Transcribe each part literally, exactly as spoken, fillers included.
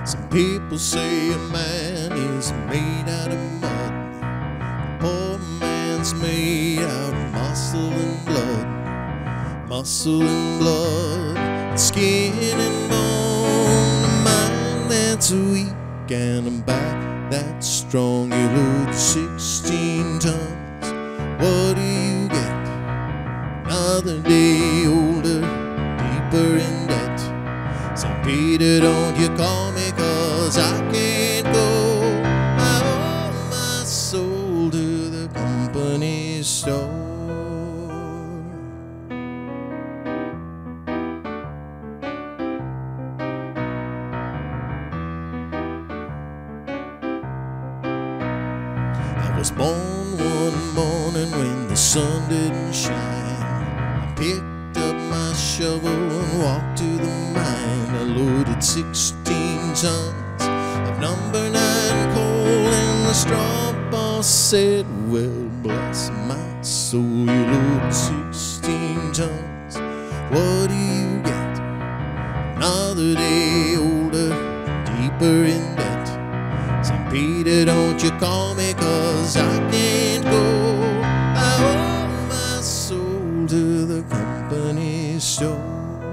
Some people say a man is made out of mud. A poor man's made out of muscle and blood. Muscle and blood, skin and bone. A mind that's weak and a back that's strong. You load sixteen tons, what do you get? Another day older, deeper in debt. Saint Peter, don't you call me, 'cause I can't go. I owe my soul to the company store. I was born one morning when the sun didn't shine. I picked up my shovel and walked to the mine. I loaded sixteen tons of number nine coal, and the straw boss said, well, bless my soul, you load sixteen tons, what do you get? Another day older, deeper in debt. Saint Peter, don't you call me, 'cause I can't go. I owe my soul to the company store.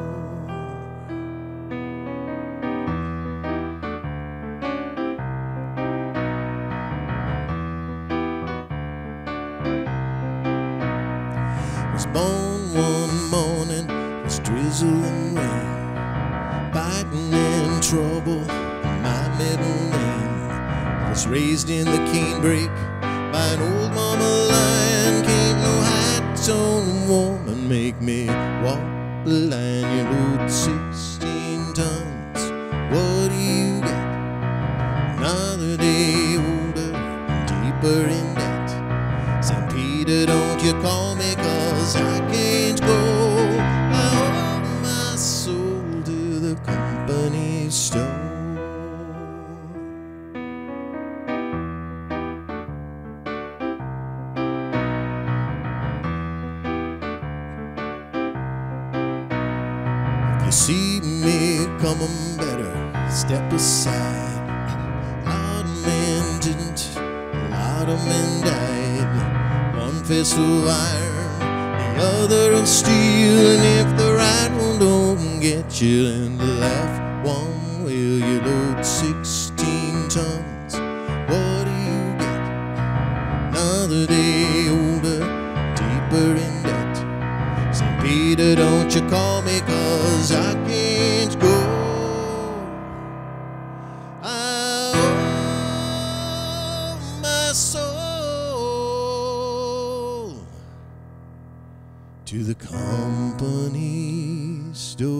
Was born one morning, was drizzle and rain, fighting and trouble, my middle name. Was raised in the canebrake by an old mama lion. Can't no high-toned woman make me walk the line. You load sixteen tons, what do you get? Another day older, deeper in debt. Saint Peter, don't you call me, 'cause I can't go. I owe my soul to the company store. You see me coming better, step aside. A lot of men didn't, a lot of men died. One fist of iron, the other of steel. And if the right one don't get you, then the left one will. You load sixteen tons, what do you get? Another day older, deeper in debt. Saint Peter, don't you call me, 'cause I can't go. I owe my soul to the company store.